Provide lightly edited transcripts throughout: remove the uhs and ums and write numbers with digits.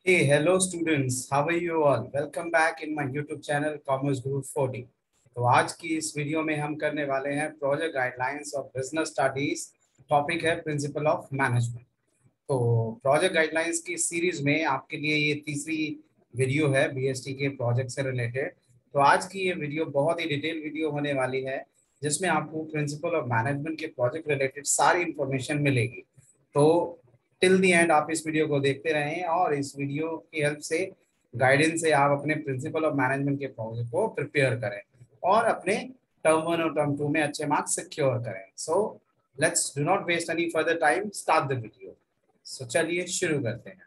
Hey, hello students. How are you all? Welcome back in my YouTube channel Commerce Group 40. तो आज की इस video में हम करने वाले हैं project guidelines of business studies. Topic है प्रिंसिपल ऑफ मैनेजमेंट। तो प्रोजेक्ट गाइडलाइंस की सीरीज में आपके लिए ये तीसरी वीडियो है बीएसटी के प्रोजेक्ट से रिलेटेड। तो आज की ये वीडियो बहुत ही डिटेल वीडियो होने वाली है, जिसमें आपको प्रिंसिपल ऑफ मैनेजमेंट के प्रोजेक्ट रिलेटेड सारी इंफॉर्मेशन मिलेगी। तो टिल दी एंड आप इस वीडियो को देखते रहें और इस वीडियो की हेल्प से, गाइडेंस से आप अपने प्रिंसिपल ऑफ मैनेजमेंट के प्रोजेक्ट को प्रिपेयर करें और अपने टर्म 1 और टर्म 2 में अच्छे मार्क्स सिक्योर करें। So let's do not waste any further time, start the video. So चलिए शुरू करते हैं।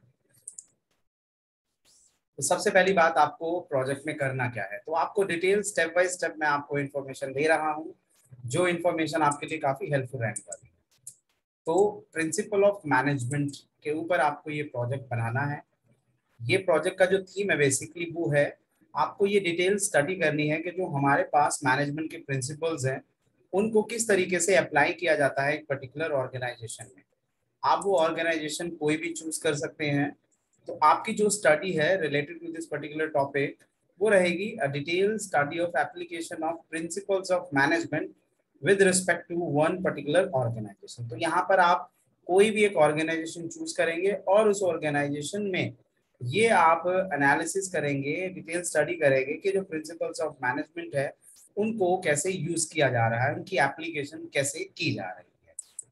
तो सबसे पहली बात, आपको प्रोजेक्ट में करना क्या है। तो आपको डिटेल स्टेप बाय स्टेप मैं आपको इन्फॉर्मेशन दे रहा हूँ, जो इन्फॉर्मेशन आपके लिए काफी हेल्पफुल रहने वाली है। तो प्रिंसिपल ऑफ मैनेजमेंट के ऊपर आपको ये प्रोजेक्ट बनाना है। ये प्रोजेक्ट का जो थीम है बेसिकली वो है, आपको ये डिटेल स्टडी करनी है कि जो हमारे पास मैनेजमेंट के प्रिंसिपल्स हैं उनको किस तरीके से अप्लाई किया जाता है एक पर्टिकुलर ऑर्गेनाइजेशन में। आप वो ऑर्गेनाइजेशन कोई भी चूज कर सकते हैं। तो आपकी जो स्टडी है related to this particular topic, वो रहेगी a detail study of application of principles of management with respect to one particular organisation. तो यहाँ पर आप कोई भी एक ऑर्गेनाइजेशन चूज करेंगे और उस ऑर्गेनाइजेशन में ये आप एनालिसिस करेंगे, डिटेल स्टडी करेंगे कि जो प्रिंसिपल्स ऑफ मैनेजमेंट है उनको कैसे यूज किया जा रहा है, उनकी एप्लीकेशन कैसे की जा रही है।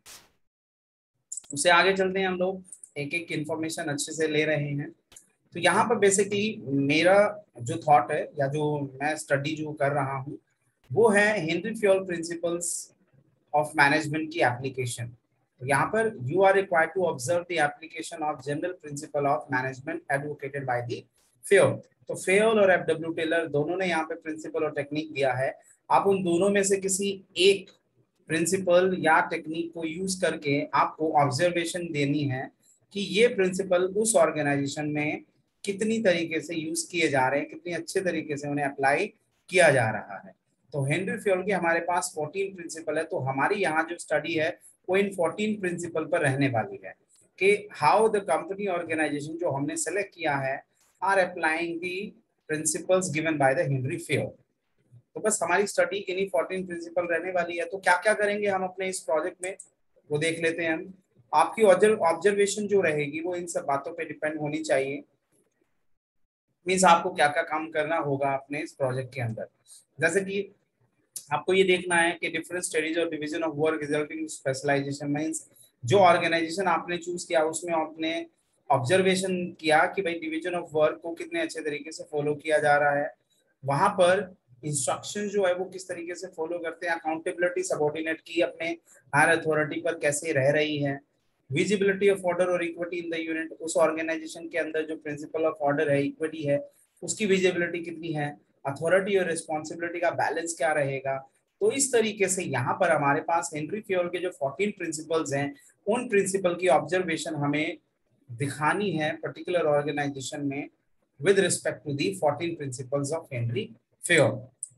उससे आगे चलते हैं, हम लोग एक एक इंफॉर्मेशन अच्छे से ले रहे हैं। तो यहाँ पर बेसिकली मेरा जो थॉट है या जो मैं स्टडी जो कर रहा हूँ वो है Henri Fayol principles of management की एप्लीकेशन। तो यहाँ पर you are required to observe the application of general principle of management advocated by the Fayol. तो फेयोल और एफडब्ल्यू टेलर दोनों ने यहाँ पे प्रिंसिपल और टेक्निक दिया है। आप उन दोनों में से किसी एक प्रिंसिपल या टेक्निक को यूज करके आपको ऑब्जर्वेशन देनी है कि ये प्रिंसिपल उस ऑर्गेनाइजेशन में कितनी तरीके से यूज किए जा रहे हैं, कितनी अच्छे तरीके से उन्हें अप्लाई किया जा रहा है। तो हेनरी फ्योल के हमारे पास 14 प्रिंसिपल है। तो हमारी यहाँ जो स्टडी है वो इन 14 प्रिंसिपल पर रहने वाली है कि हाउ द कंपनी ऑर्गेनाइजेशन जो हमने सेलेक्ट किया है are applying the principles given by the Henri Fayol. तो बस हमारी स्टडी इन्हीं 14 प्रिंसिपल रहने वाली है। तो क्या क्या करेंगे हम अपने इस प्रोजेक्ट में, वो देख लेते हैं हम। आपकी ऑब्जर्वेशन जो रहेगी वो इन सब बातों पे डिपेंड होनी चाहिए। मीन्स आपको क्या क्या काम करना होगा अपने इस प्रोजेक्ट के अंदर। जैसे कि आपको ये देखना है कि डिफरेंट स्टडीज और division of work resulting specialization. Means जो ऑर्गेनाइजेशन आपने चूज किया उसमें आपने ऑब्जर्वेशन किया कि भाई डिवीजन ऑफ वर्क को कितने अच्छे तरीके से फॉलो किया जा रहा है, वहां पर इंस्ट्रक्शन जो है वो किस तरीके से फॉलो करते हैं, अकाउंटेबिलिटी सबॉर्डिनेट की अपने हायर अथॉरिटी पर कैसे रह रही है, विजिबिलिटी ऑफ ऑर्डर और इक्विटी इन द यूनिट। उस ऑर्गेनाइजेशन के अंदर जो प्रिंसिपल ऑफ ऑर्डर है, इक्विटी है, उसकी विजिबिलिटी कितनी है, अथॉरिटी और रिस्पॉन्सिबिलिटी का बैलेंस क्या रहेगा। तो इस तरीके से यहाँ पर हमारे पास हेनरी फ्योल के जो 14 प्रिंसिपल्स हैं उन प्रिंसिपल की ऑब्जर्वेशन हमें दिखानी है पर्टिकुलर ऑर्गेनाइजेशन में with respect to the 14 principles of Henri Fayol.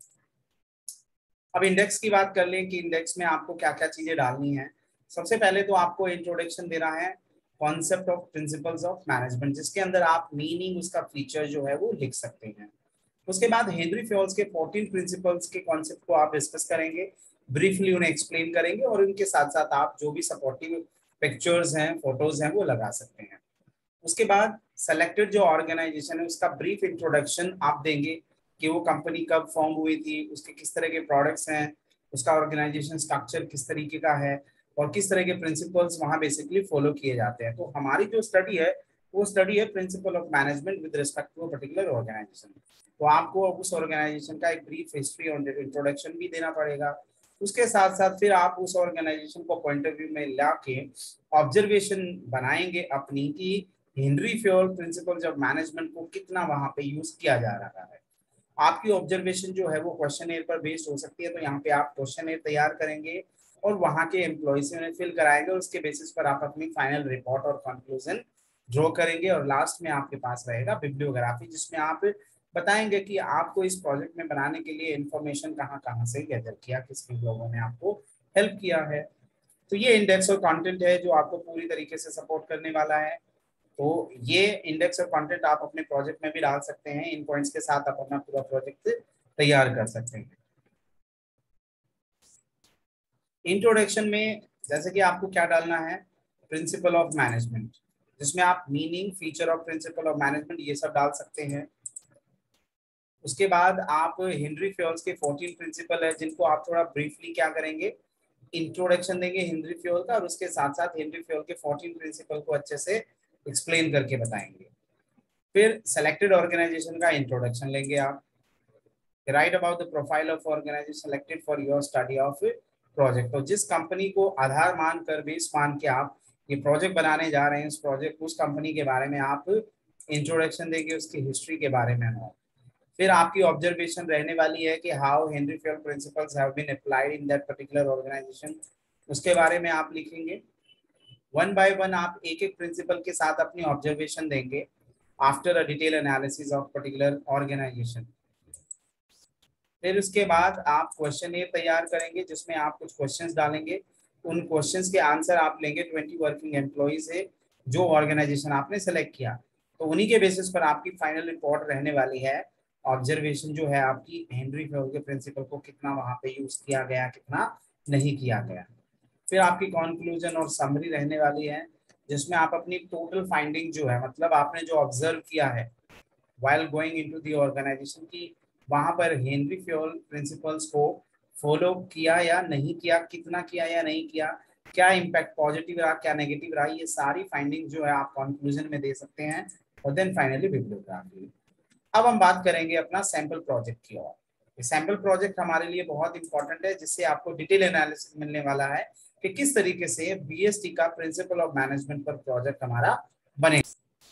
अब इंडेक्स की बात कर लें कि इंडेक्स में आपको क्या क्या चीजें डालनी है। सबसे पहले तो आपको इंट्रोडक्शन देना है concept of principles of management, जिसके अंदर आप मीनिंग, उसका फीचर जो है वो लिख सकते हैं। उसके बाद हेनरी फ्योल्स के 14 प्रिंसिपल्स के कॉन्सेप्ट को आप डिस्कस करेंगे, ब्रीफली उन्हें एक्सप्लेन करेंगे और उनके साथ साथ आप जो भी सपोर्टिव पिक्चर्स हैं, फोटोज हैं, वो लगा सकते हैं। उसके बाद सेलेक्टेड जो ऑर्गेनाइजेशन है उसका ब्रीफ इंट्रोडक्शन आप देंगे कि वो कंपनी कब फॉर्म हुई थी, उसके किस तरह के प्रोडक्ट्स हैं, उसका ऑर्गेनाइजेशन स्ट्रक्चर किस तरीके का है और किस तरह के प्रिंसिपल्स वहाँ बेसिकली फॉलो किए जाते हैं। तो हमारी जो स्टडी है वो स्टडी है principle of management with respect to particular organisation. तो आपको उस ऑर्गेनाइजेशन का एक ब्रीफ हिस्ट्री और इंट्रोडक्शन भी देना पड़ेगा। उसके साथ साथ फिर आप उस ऑर्गेनाइजेशन को पॉइंट ऑफ व्यू में ला के ऑब्जर्वेशन बनाएंगे अपनी कि Henri Fayol principles of management को कितना वहां पे यूज किया जा रहा है। आपकी ऑब्जर्वेशन जो है वो क्वेश्चन पर बेस्ड हो सकती है। तो यहाँ पे आप क्वेश्चन तैयार करेंगे और वहां के एम्प्लॉय से उन्हें फिल कराएंगे और उसके बेसिस पर आप अपनी फाइनल रिपोर्ट और कंक्लूजन ड्रॉ करेंगे और लास्ट में आपके पास रहेगा बिब्लियोग्राफी, जिसमें आप बताएंगे कि आपको इस प्रोजेक्ट में बनाने के लिए इंफॉर्मेशन कहाँ कहाँ से गैदर किया, किस किन लोगों ने आपको हेल्प किया है। तो ये इंडेक्स और कंटेंट है जो आपको पूरी तरीके से सपोर्ट करने वाला है। तो ये इंडेक्स और कंटेंट आप अपने प्रोजेक्ट में भी डाल सकते हैं। इन पॉइंट्स के साथ आप अपना पूरा प्रोजेक्ट तैयार कर सकते हैं। इंट्रोडक्शन में जैसे कि आपको क्या डालना है, प्रिंसिपल ऑफ मैनेजमेंट, जिसमें आप meaning, feature of principle of management ये सब डाल सकते हैं। उसके बाद आप हेनरी फ्योल्स के 14 प्रिंसिपल है, जिनको आप थोड़ा ब्रीफली क्या करेंगे, इंट्रोडक्शन देंगे हेनरी फ्योल का, और उसके साथ साथ हेनरी फ्योल के 14 प्रिंसिपल को अच्छे से एक्सप्लेन करके बताएंगे। फिर सेलेक्टेड ऑर्गेनाइजेशन का इंट्रोडक्शन लेंगे आप। Write about the profile of organization selected for your study of project. तो जिस कंपनी को आधार मानकर, बेस मान के आप ये प्रोजेक्ट बनाने जा रहे हैं, उस प्रोजेक्ट, उस कंपनी के बारे में आप इंट्रोडक्शन देंगे, उसकी हिस्ट्री के बारे में। फिर आपकी ऑब्जर्वेशन रहने वाली है कि how Henri Fayol principles have been applied in that particular organization, उसके बारे में आप लिखेंगे। वन बाय वन आप एक एक प्रिंसिपल के साथ अपनी ऑब्जर्वेशन देंगे after a detail analysis of particular organization. फिर उसके बाद आप क्वेश्चन ये तैयार करेंगे, जिसमें आप कुछ क्वेश्चंस डालेंगे। उन क्वेश्चंस के आंसर आप लेंगे 20 वर्किंग एम्प्लॉय से, जो ऑर्गेनाइजेशन आपने सेलेक्ट किया। तो उन्हीं के बेसिस पर आपकी फाइनल रिपोर्ट रहने वाली है। ऑब्जर्वेशन जो है आपकी, हेनरी फ्योल के प्रिंसिपल को कितना वहां पे यूज किया गया, कितना नहीं किया गया। फिर आपकी कंक्लूजन और समरी रहने वाली है, जिसमें आप अपनी टोटल फाइंडिंग जो है, मतलब आपने जो ऑब्जर्व किया है while going into the organization, की वहां पर हेनरी फ्योल प्रिंसिपल्स को फॉलो किया या नहीं किया, कितना किया या नहीं किया, क्या इम्पैक्ट पॉजिटिव रहा, क्या नेगेटिव रहा, ये सारी फाइंडिंग जो है आप कंक्लूजन में दे सकते हैं। और देन फाइनली बिब्लियोग्राफी। अब हम बात करेंगे अपना सैंपल प्रोजेक्ट की ओर। सैंपल प्रोजेक्ट हमारे लिए बहुत इंपॉर्टेंट है, जिससे आपको डिटेल एनालिसिस मिलने वाला है कि किस तरीके से बीएसटी का प्रिंसिपल ऑफ मैनेजमेंट पर प्रोजेक्ट हमारा बनेगा।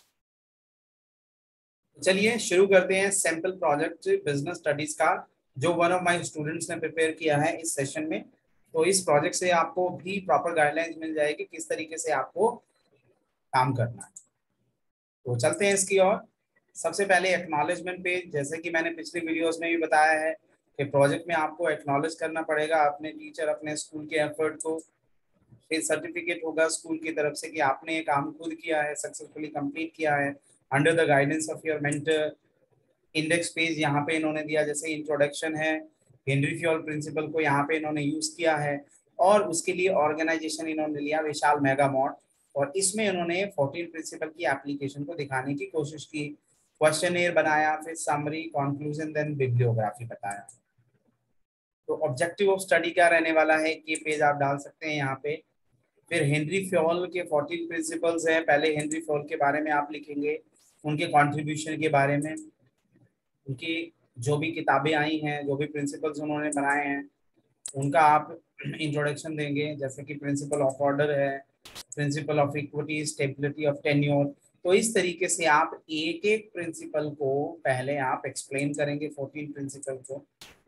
चलिए शुरू करते हैं सैंपल प्रोजेक्ट बिजनेस स्टडीज का, जो वन ऑफ माय स्टूडेंट्स ने प्रिपेयर किया है इस सेशन में। तो इस प्रोजेक्ट से आपको भी प्रॉपर गाइडलाइंस मिल जाएगी किस तरीके से आपको काम करना है। तो चलते हैं इसकी ओर। सबसे पहले एक्नॉलेजमेंट पेज, जैसे कि मैंने पिछली वीडियोस में भी बताया है कि प्रोजेक्ट में आपको एक्नॉलेज करना पड़ेगा अपने टीचर, अपने स्कूल के एफर्ट को। फिर सर्टिफिकेट होगा स्कूल की तरफ से कि आपने ये काम खुद किया है, सक्सेसफुली कंप्लीट किया है under the guidance of your mentor. Index page यहाँ पे इन्होंने दिया, जैसे इंट्रोडक्शन है, हेनरी फ्योल प्रिंसिपल को यहाँ पे इन्होंने यूज किया है, और उसके लिए ऑर्गेनाइजेशन इन्होंने लिया विशाल मेगामोट, और इसमें इन्होंने 14 प्रिंसिपल की एप्लीकेशन को दिखाने की कोशिश की। क्वेश्चनेयर बनाया, फिर समरी, कंक्लूजन, देन बिब्लियोग्राफी बताया। तो ऑब्जेक्टिव ऑफ स्टडी क्या रहने वाला है, ये पेज आप डाल सकते हैं यहाँ पे। फिर हेनरी फ्योल के 14 प्रिंसिपल्स हैं, पहले हेनरी फ्योल के बारे में आप लिखेंगे, उनके कॉन्ट्रीब्यूशन के बारे में, उनकी जो भी किताबें आई हैं, जो भी प्रिंसिपल्स उन्होंने बनाए हैं, उनका आप इंट्रोडक्शन देंगे, जैसे कि प्रिंसिपल ऑफ ऑर्डर है, principle of equity, stability of tenure. तो इस तरीके से आप एक एक प्रिंसिपल को पहले आप एक्सप्लेन करेंगे, 14 प्रिंसिपल को।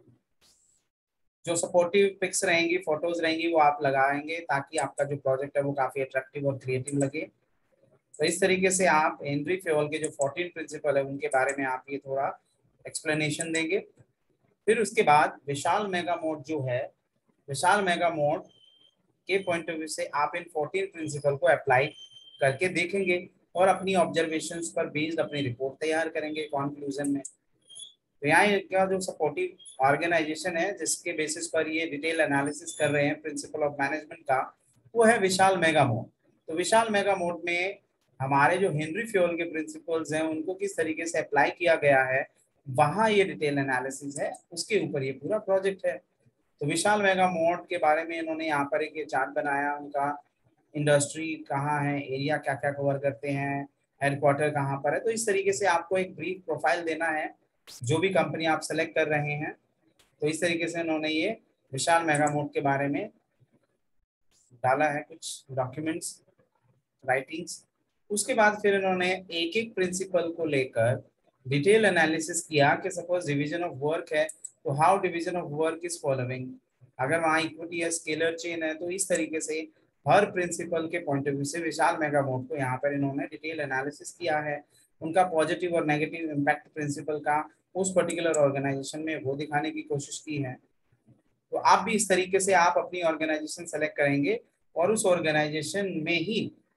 जो सपोर्टिव पिक्स रहेंगी, फोटोज रहेंगी, वो आप लगाएंगे ताकि आपका जो प्रोजेक्ट है वो काफी अट्रैक्टिव और क्रिएटिव लगे। तो इस तरीके से आप हेनरी फ्योल के जो 14 प्रिंसिपल है उनके बारे में आप ये थोड़ा एक्सप्लेनेशन देंगे। फिर उसके बाद विशाल मेगा मोड जो है, विशाल मेगा मोड के पॉइंट ऑफ व्यू से आप इन 14 प्रिंसिपल को अप्लाई करके देखेंगे और अपनी ऑब्जर्वेशंस पर बेस्ड अपनी रिपोर्ट तैयार करेंगे कंक्लूजन में। तो यहाँ का जो सपोर्टिव ऑर्गेनाइजेशन है जिसके बेसिस पर ये डिटेल एनालिसिस कर रहे हैं प्रिंसिपल ऑफ मैनेजमेंट का, वो है विशाल मेगा मोड। तो विशाल मेगा मोड में हमारे जो हेनरी फ्योल के प्रिंसिपल्स हैं उनको किस तरीके से अप्लाई किया गया है, वहाँ ये डिटेल एनालिसिस है, उसके ऊपर ये पूरा प्रोजेक्ट है। तो विशाल मेगा मोड के बारे में इन्होंने यहाँ पर एक चार्ट बनाया, उनका इंडस्ट्री कहाँ है, एरिया क्या क्या कवर करते हैं, हेडक्वार्टर कहाँ पर है। तो इस तरीके से आपको एक ब्रीफ प्रोफाइल देना है जो भी कंपनी आप सेलेक्ट कर रहे हैं। तो इस तरीके से इन्होंने ये विशाल मेगा मोड के बारे में डाला है कुछ डॉक्यूमेंट्स, राइटिंग्स। उसके बाद फिर इन्होंने एक एक प्रिंसिपल को लेकर डिटेल एनालिसिस किया कि सपोज डिवीजन ऑफ वर्क है तो how division of work is following. अगर वहाँ इक्विटी या स्केलर चेन है तो इस तरीके से हर प्रिंसिपल के पॉइंट ऑफ व्यू से विशाल मेगा मोड को यहाँ पर इन्होंने डिटेल एनालिसिस किया है। उनका पॉजिटिव और नेगेटिव इम्पैक्ट प्रिंसिपल का उस पर्टिकुलर ऑर्गेनाइजेशन में वो दिखाने की कोशिश की है। तो आप भी इस तरीके से आप अपनी ऑर्गेनाइजेशन सेलेक्ट करेंगे और उस ऑर्गेनाइजेशन में ही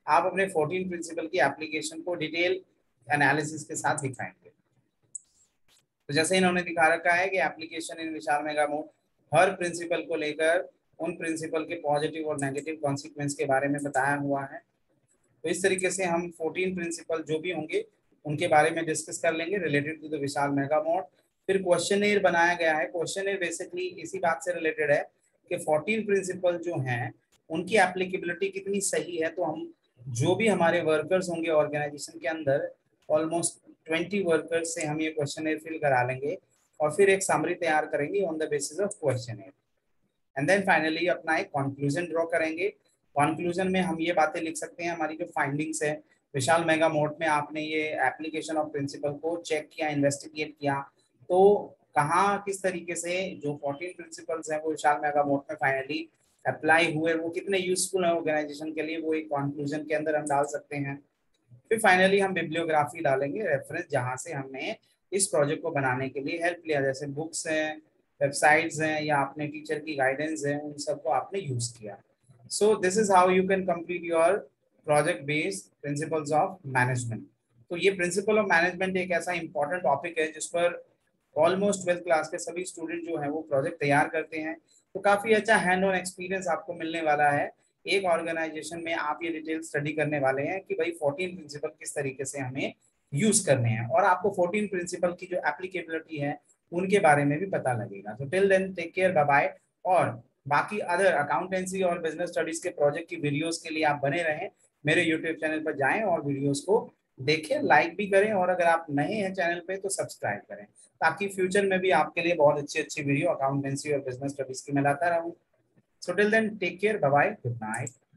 आप अपने 14 प्रिंसिपल की एप्लीकेशन को डिटेल एनालिसिस के साथ दिखाएंगे। तो जैसे इन्होंने दिखा रखा है कि एप्लीकेशन इन विशाल मेगा मोड हर प्रिंसिपल को लेकर उन प्रिंसिपल के पॉजिटिव और नेगेटिव कॉन्सिक्वेंस के बारे में बताया हुआ है। तो इस तरीके से हम 14 प्रिंसिपल जो भी होंगे उनके बारे में डिस्कस कर लेंगे related to the Vishal Mega Mart. फिर क्वेश्चनेयर बनाया गया है। क्वेश्चनेयर बेसिकली इसी बात से रिलेटेड है कि 14 प्रिंसिपल जो हैं उनकी एप्लीकेबिलिटी कितनी सही है। तो हम जो भी हमारे वर्कर्स होंगे ऑर्गेनाइजेशन के अंदर, ऑलमोस्ट 20 वर्कर्स से हम ये क्वेश्चनेयर फिल करा लेंगे और फिर एक समरी तैयार करेंगे on the basis of questionnaire. And then finally अपना एक कंक्लूजन ड्रॉ करेंगे। कंक्लूजन में हम ये बातें लिख सकते हैं, हमारी जो फाइंडिंग्स है विशाल मेगा मोड में आपने ये एप्लीकेशन ऑफ प्रिंसिपल को चेक किया, इन्वेस्टिगेट किया, तो कहाँ किस तरीके से जो 14 प्रिंसिपल्स हैं वो विशाल मेगा मोड में फाइनली अप्लाई हुए, वो कितने यूजफुल है ऑर्गेनाइजेशन के लिए, वो एक कंक्लूजन के अंदर हम डाल सकते हैं। फिर फाइनली हम बिब्लियोग्राफी डालेंगे, रेफरेंस जहाँ से हमने इस प्रोजेक्ट को बनाने के लिए हेल्प लिया, जैसे बुक्स हैं, वेबसाइट्स हैं या अपने टीचर की गाइडेंस है, उन सबको आपने यूज किया। So this is how you can complete your project based principles of management. तो ये प्रिंसिपल ऑफ मैनेजमेंट एक ऐसा इंपॉर्टेंट टॉपिक है जिस पर ऑलमोस्ट 12th क्लास के सभी स्टूडेंट जो है वो प्रोजेक्ट तैयार करते हैं। तो काफी अच्छा हैंड ऑन एक्सपीरियंस आपको मिलने वाला है। एक ऑर्गेनाइजेशन में आप ये डिटेल स्टडी करने वाले हैं कि भाई 14 प्रिंसिपल किस तरीके से हमें यूज करने हैं, और आपको 14 प्रिंसिपल की जो एप्लीकेबिलिटी है उनके बारे में भी पता लगेगा। तो till then take care, bye bye. और बाकी अदर अकाउंटेंसी और बिजनेस स्टडीज के प्रोजेक्ट की वीडियोस के लिए आप बने रहें, मेरे यूट्यूब चैनल पर जाएं और वीडियोस को देखें, लाइक भी करें, और अगर आप नए हैं चैनल पे तो सब्सक्राइब करें, ताकि फ्यूचर में भी आपके लिए बहुत अच्छी अच्छी वीडियो अकाउंटेंसी और बिजनेस स्टडीज की मैं लाता रहूं। So till then take care, bye bye, good night.